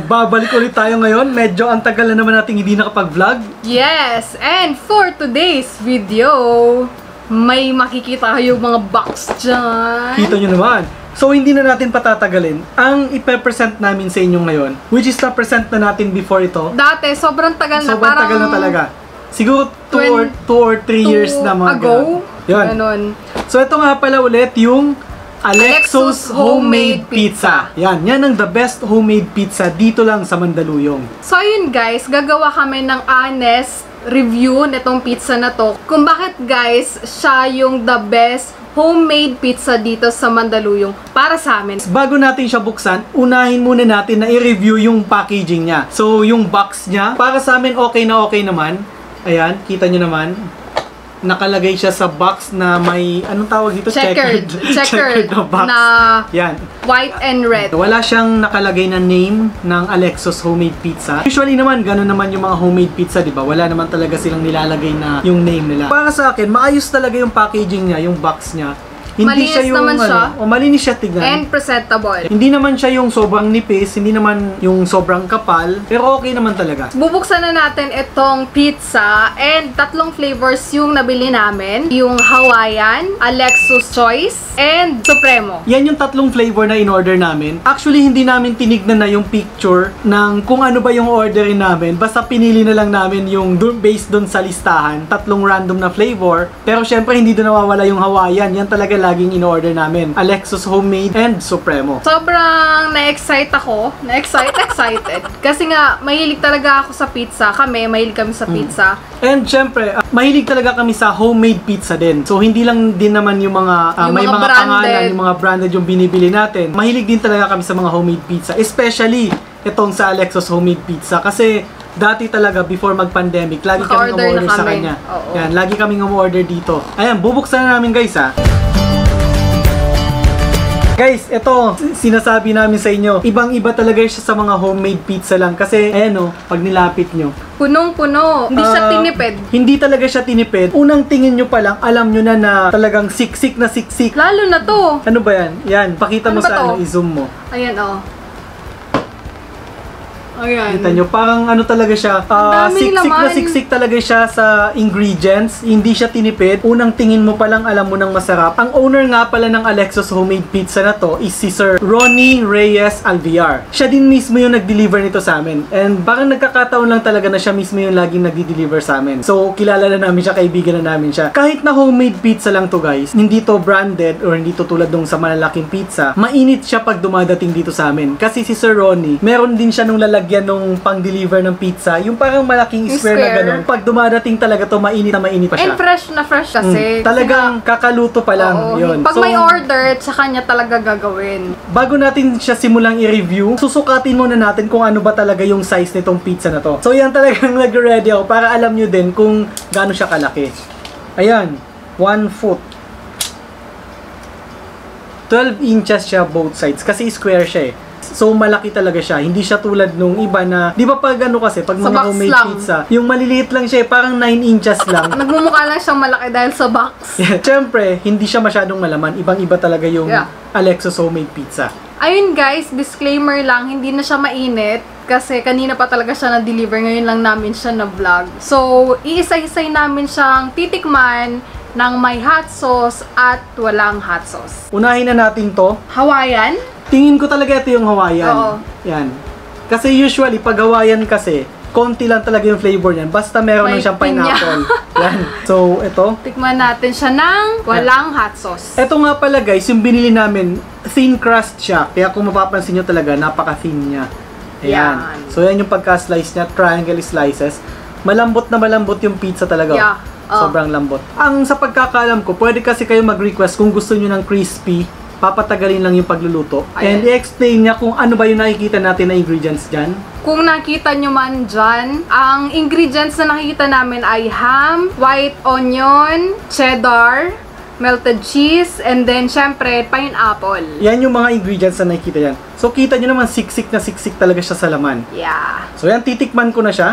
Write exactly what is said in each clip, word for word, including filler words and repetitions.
Babalik ulit tayo ngayon. Medyo ang tagal na naman natin hindi nakapag-vlog. Yes! And for today's video, may makikita kayong mga box dyan. Kita nyo naman. So, hindi na natin patatagalin. Ang ipe-present namin sa inyo ngayon, which is na-present na natin before ito. Dati, sobrang tagal na. Sobrang parang tagal na talaga. Siguro two or, two or three years na mga ago. Yun. Ganon. So, ito nga pala ulit yung Alexo's Homemade Pizza. Yan, yan ang the best homemade pizza dito lang sa Mandaluyong. So yun guys, gagawa kami ng honest review nitong pizza na to. Kung bakit guys, siya yung the best homemade pizza dito sa Mandaluyong para sa amin. Bago natin siya buksan, unahin muna natin na i-review yung packaging niya. So yung box niya, para sa amin okay na okay naman. Ayan, kita nyo naman. Nakalagay siya sa box na may, anong tawag dito? Checkered. Checkered, checkered na box. Na yan. White and red. Wala siyang nakalagay na name ng Alexo's Homemade Pizza. Usually naman, ganun naman yung mga homemade pizza, di ba? Wala naman talaga silang nilalagay na yung name nila. Para sa akin, maayos talaga yung packaging niya, yung box niya. Hindi malinis siya yung, naman siya. Ano, o malinis siya tignan. And presentable. Hindi naman siya yung sobrang nipis, hindi naman yung sobrang kapal, pero okay naman talaga. Bubuksan na natin itong pizza and tatlong flavors yung nabili namin. Yung Hawaiian, Alexo's Choice, and Supremo. Yan yung tatlong flavor na in-order namin. Actually, hindi namin tinignan na yung picture ng kung ano ba yung orderin namin. Basta pinili na lang namin yung dun, based dun sa listahan. Tatlong random na flavor. Pero syempre, hindi doon nawawala yung Hawaiian. Yan talaga laging in-order namin. Alexo's Homemade and Supremo. Sobrang na-excite ako. Na-excite, excited. Kasi nga, mahilig talaga ako sa pizza. Kami, mahilig kami sa pizza. Mm. And syempre, uh, mahilig talaga kami sa homemade pizza din. So, hindi lang din naman yung mga, uh, yung may mga, mga branded. pangalan, yung mga branded yung binibili natin. Mahilig din talaga kami sa mga homemade pizza. Especially, itong sa Alexo's Homemade Pizza. Kasi, dati talaga, before mag-pandemic, lagi kami umorder sa kanya. Oo. Yan, lagi kaming umorder dito. Ayan, bubuksan na namin guys ha. Guys, ito, sinasabi namin sa inyo, ibang-iba talaga siya sa mga homemade pizza lang. Kasi, ayan o, pag nilapit nyo. Punong-puno. Hindi uh, siya tinipid. Hindi talaga siya tinipid. Unang tingin nyo pa lang, alam nyo na na talagang siksik na siksik. Lalo na to. Ano ba yan? Yan, pakita ano mo sa ano, i-zoom mo. Ayan o. Ayan. Kita nyo, parang ano talaga siya, uh, siksik laman. na siksik talaga siya sa ingredients. Hindi siya tinipid. Unang tingin mo palang alam mo nang masarap. Ang owner nga pala ng Alexo's Homemade Pizza na to is si Sir Ronnie Reyes Alviar. Siya din mismo yung nag-deliver nito sa amin. And parang nagkakataon lang talaga na siya mismo yung laging nag-deliver sa amin. So, kilala na namin siya, kaibigan na namin siya. Kahit na homemade pizza lang to guys, hindi to branded or hindi to tulad nung sa malalaking pizza, mainit siya pag dumadating dito sa amin. Kasi si Sir Ronnie, meron din siya nung lalagyan nung pang-deliver ng pizza, yung parang malaking square, square na ganun. Pag dumadating talaga to, mainit na mainit pa siya. And fresh na fresh kasi. Mm, talagang sina, kakaluto pa lang. Oo, yun. Pag so, may order, sa kanya talaga gagawin. Bago natin siya simulang i-review, susukatin muna natin kung ano ba talaga yung size nitong pizza na to. So yan talagang nag-ready ako para alam nyo din kung gaano siya kalaki. Ayan, one foot. twelve inches siya both sides kasi square siya eh. So, malaki talaga siya. Hindi siya tulad nung iba na, di ba pag ano kasi, pag mga homemade lang. Pizza, yung maliliit lang siya, parang nine inches lang. Nagmumukha lang siyang malaki dahil sa box. Yeah. Siyempre, hindi siya masyadong malaman. Ibang-iba talaga yung yeah. Alexo's Homemade Pizza. Ayun guys, disclaimer lang, hindi na siya mainit. Kasi kanina pa talaga siya na-deliver. Ngayon lang namin siya na-vlog. So, iisa-isay namin siyang titikman ng may hot sauce at walang hot sauce. Unahin na natin to. Hawaiian? Tingin ko talaga ito yung Hawaiian. Oo. Yan. Kasi usually, pag Hawaiian kasi, konti lang talaga yung flavor niyan. Basta meron lang siyang pineapple. Yan. So, ito. Tikman natin siya ng walang hot sauce. Ito nga pala guys, yung binili namin, thin crust siya. Kaya kung mapapansin nyo talaga, napaka-thin niya. Ayan. Yan. So, yan yung pagka-slice niya. Triangle slices. Malambot na malambot yung pizza talaga. Yeah. Oh. Sobrang lambot. Ang sa pagkakaalam ko, pwede kasi kayo mag-request kung gusto nyo ng crispy, papatagalin lang yung pagluluto. Ayan. And i-explain niya kung ano ba yung nakikita natin na ingredients dyan. Kung nakita nyo man dyan, ang ingredients na nakikita namin ay ham, white onion, cheddar, melted cheese, and then syempre pineapple. Yan yung mga ingredients na nakikita yan. So kita nyo naman siksik na siksik talaga siya sa laman. Yeah. So yan, titikman ko na siya.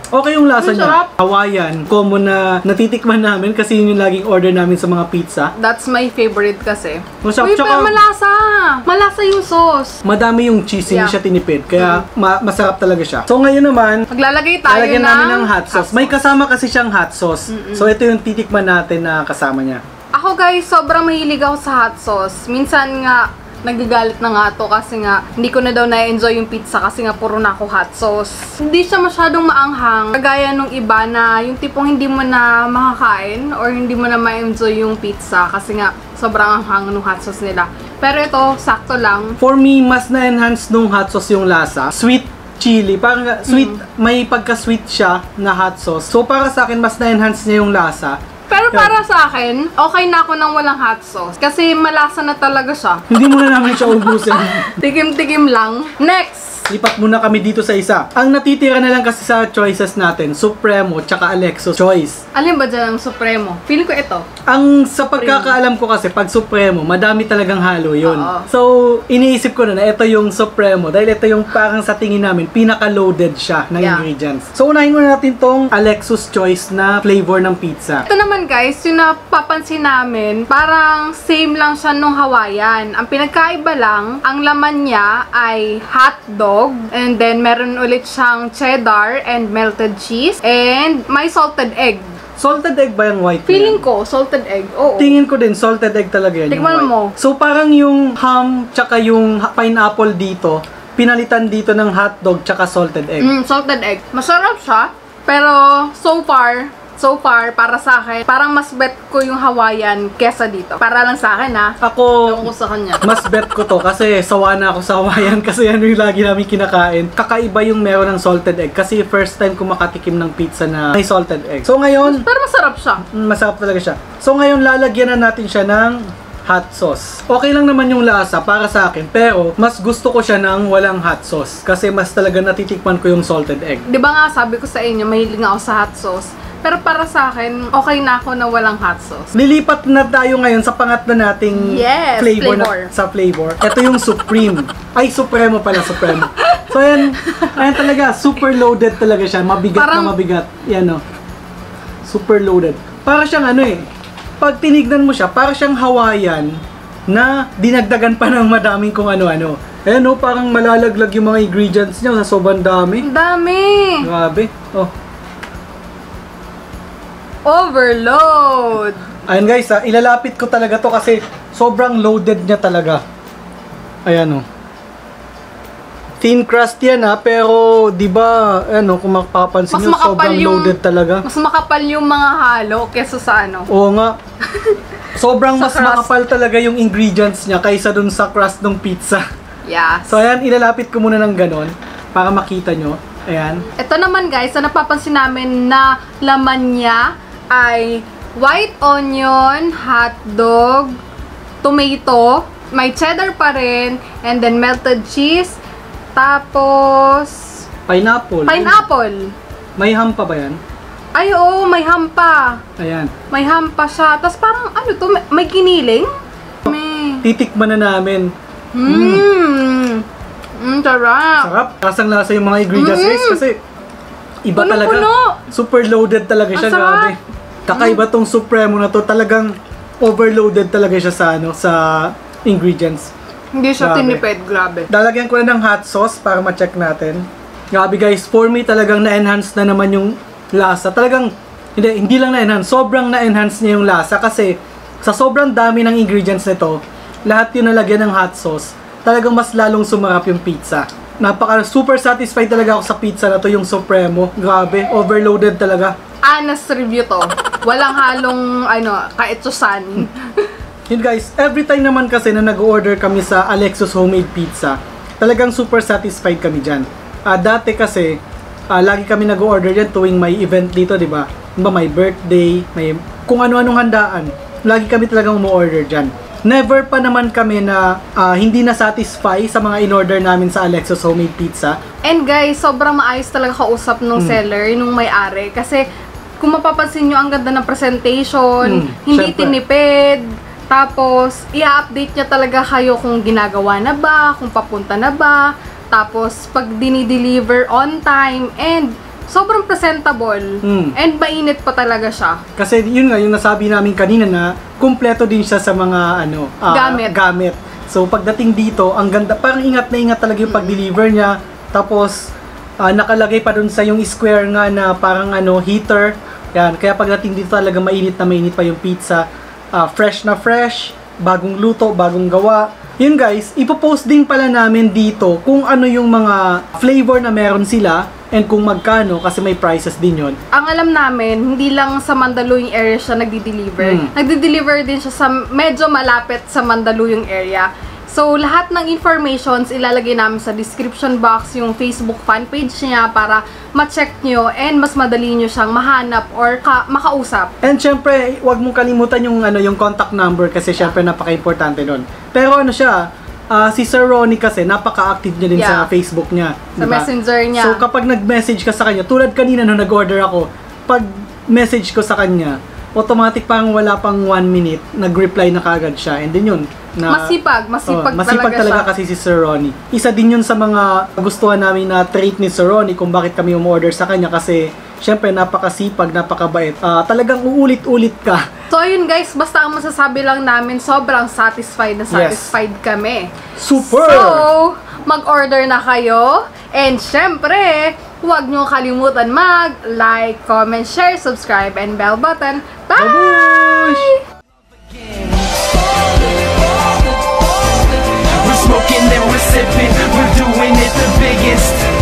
Okay yung lasa Ang niya. sarap. Hawaiian, common na natitikman namin kasi yun yung laging order namin sa mga pizza. That's my favorite kasi. Masarap, Uy, tsaka- pero malasa. Malasa yung sauce. Madami yung cheese, hindi Yeah. siya tinipid. Kaya ma- masarap talaga siya. So ngayon naman, Maglalagay tayo lalagyan ng, namin ng hot sauce. May kasama kasi siyang hot sauce. So ito yung titikman natin na kasama niya. Ako guys, sobrang mahilig ako sa hot sauce. Minsan nga, nagagalit na nga to kasi nga hindi ko na daw na-enjoy yung pizza kasi nga puro na ako hot sauce. Hindi siya masyadong maanghang. Kagaya nung iba na yung tipong hindi mo na makakain or hindi mo na ma-enjoy yung pizza kasi nga sobrang anghang ng hot sauce nila. Pero ito, sakto lang. For me, mas na-enhance nung hot sauce yung lasa. Sweet chili. Parang nga- sweet, may pagka-sweet siya na hot sauce. So para sa akin, mas na-enhance niya yung lasa. Pero para sa akin, okay na ako nang walang hot sauce. Kasi malasa na talaga siya. Hindi muna namin siya ubusin. Tikim-tikim lang. Next! Lipat muna kami dito sa isa. Ang natitira na lang kasi sa choices natin, Supremo tsaka Alexo choice. Alin ba dyan ang Supremo? Feeling ko ito. Ang sa pagkakaalam ko kasi, pag Supremo, madami talagang halo yun. Oo. So, iniisip ko na na ito yung Supremo dahil ito yung parang sa tingin namin, pinaka-loaded siya ng Yeah. ingredients. So, unahin muna natin tong Alexo's Choice na flavor ng pizza. Ito naman guys, yung napapansin namin, parang same lang siya nung Hawaiian. Ang pinagkaiba lang, ang laman niya ay hotdog, and then meron ulit siyang cheddar and melted cheese, and may salted egg. Salted egg ba yung white? Feeling na yan? ko, salted egg. Oo. Tingin ko din, salted egg talaga yan. yung Tikman white. mo. So, parang yung ham tsaka yung ha- pineapple dito, pinalitan dito ng hotdog tsaka salted egg. Mm, salted egg. Masarap siya, pero so far, so far, para sa akin, parang mas bet ko yung Hawaiian kesa dito. Para lang sa akin ha. Ako, Ewan ko sa kanya. mas bet ko to kasi sawa na ako sa Hawaiian kasi yan yung lagi namin kinakain. Kakaiba yung meron ng salted egg kasi first time ko makatikim ng pizza na may salted egg. So ngayon, Pero masarap siya. mm, masarap talaga siya. So ngayon lalagyan na natin siya ng hot sauce. Okay lang naman yung lasa para sa akin, pero mas gusto ko siya ng walang hot sauce kasi mas talaga natitikman ko yung salted egg. Di ba nga sabi ko sa inyo, mahilig nga ako sa hot sauce. Pero para sa akin, okay na ako na walang hot sauce. Lilipat na tayo ngayon sa pangatlo nating Yes, flavor, flavor. Na, sa flavor. Ito yung Supreme. Ay, Supremo pala, Supremo. So, yan, ayan talaga, super loaded talaga siya. Mabigat Parang- na mabigat. Yan, o. Super loaded. Para siyang ano eh, pag tinignan mo siya, para siyang Hawaiian na dinagdagan pa ng madaming kung ano-ano. Ayan o, parang malalaglag yung mga ingredients niya sa sobrang dami. Ang dami! Grabe. Oh. Overload! Ayan guys, ha, ilalapit ko talaga to kasi sobrang loaded niya talaga. Ayan o. Thin crust yan ha, pero di ba, ano, kung mapapansin Mas nyo, makapal sobrang yung- loaded talaga. Mas makapal yung mga halo kesa sa ano. Oo nga. Sobrang Sa mas crust. makapal talaga yung ingredients niya kaysa dun sa crust ng pizza. Yes. So ayan, ilalapit ko muna ng ganon para makita nyo. Ayan. Ito naman guys, na napapansin namin na laman niya ay white onion, hotdog, tomato, may cheddar pa rin, and then melted cheese, tapos Pineapple. pineapple. May ham pa ba yan? Ay oo, may ham pa. Ayan. May ham pa siya. Tapos parang ano to, may, may giniling? May... Titikman na namin. Mmm. Mmm, sarap. Sarap. Kasang-lasa yung mga ingredients guys kasi iba Puno-puno. talaga. Super loaded talaga siya. Ang sarap. Grabe. Kakaiba tong Supremo na to. Talagang overloaded talaga siya sa ano sa ingredients. Hindi siya Grabe. tinipid, grabe. Lalagyan ko na ng hot sauce para ma-check natin. Grabe guys, for me talagang na-enhance na naman yung lasa. Talagang, hindi, hindi lang na-enhance, sobrang na-enhance niya yung lasa kasi sa sobrang dami ng ingredients nito, lahat yung nalagyan ng hot sauce, talagang mas lalong sumarap yung pizza. Napaka super satisfied talaga ako sa pizza na to, yung Supremo. Grabe, overloaded talaga. Honest review to. Walang halong, ano, kaetsusan. Yun guys, every time naman kasi na nag-order kami sa Alexo's Homemade Pizza, talagang super satisfied kami dyan. Ah, dati kasi, ah, lagi kami nag-order dyan tuwing may event dito, di ba? Diba, may birthday, may kung ano-anong handaan. Lagi kami talagang umu-order dyan. Never pa naman kami na ah, hindi na-satisfy sa mga in-order namin sa Alexo's Homemade Pizza. And guys, sobrang maayos talaga kausap nung seller, nung may-ari. Kasi, kung mapapansin nyo, ang ganda ng presentation, Mm, hindi syempre. tinipid. Tapos, i-update niya talaga kayo kung ginagawa na ba, kung papunta na ba. Tapos, pag dinideliver on time. And, sobrang presentable. Mm. And mainit pa talaga siya. Kasi yun nga, yung nasabi namin kanina na kumpleto din siya sa mga ano, ah, Gamit. gamit. So pagdating dito, ang ganda, parang ingat na ingat talaga yung pag-deliver niya. Tapos ah, nakalagay pa dun sa yung square nga na parang ano, heater. Yan, kaya pagdating dito talaga mainit na mainit pa yung pizza. Ah, fresh na fresh, bagong luto, bagong gawa. Yun guys, ipopost din pala namin dito kung ano yung mga flavor na meron sila and kung magkano kasi may prices din yun. Ang alam namin, hindi lang sa Mandaluyong area siya nagdi-deliver. Mm. Nagdi-deliver din siya sa medyo malapit sa Mandaluyong area. So, lahat ng informations ilalagay namin sa description box, yung Facebook fan page niya para ma-check nyo and mas madali nyo siyang mahanap or ka makausap. And syempre, wag mong kalimutan yung ano yung contact number kasi syempre napaka-importante nun. Pero ano siya, ah, si Sir Ronnie kasi napaka-active niya din sa Yeah. Facebook niya. Sa diba? messenger niya. So kapag nag-message ka sa kanya, tulad kanina nung nag-order ako, pag message ko sa kanya, automatic parang wala pang one minute, nag-reply na kagad siya. And then yun, na, masipag, masipag, oh, masipag talaga, talaga siya. kasi si Sir Ronnie. Isa din yun sa mga gustuhan namin na trait ni Sir Ronnie kung bakit kami umorder sa kanya kasi syempre napakasipag, napakabait. Ah, talagang uulit-ulit ka. So ayun guys, basta ang masasabi lang namin, sobrang satisfied na satisfied kami. Super! So, mag-order na kayo. And syempre, huwag nyo kalimutan mag-like, comment, share, subscribe, and bell button. Bye! Babush! We're smoking and we're sipping, we're doing it the biggest.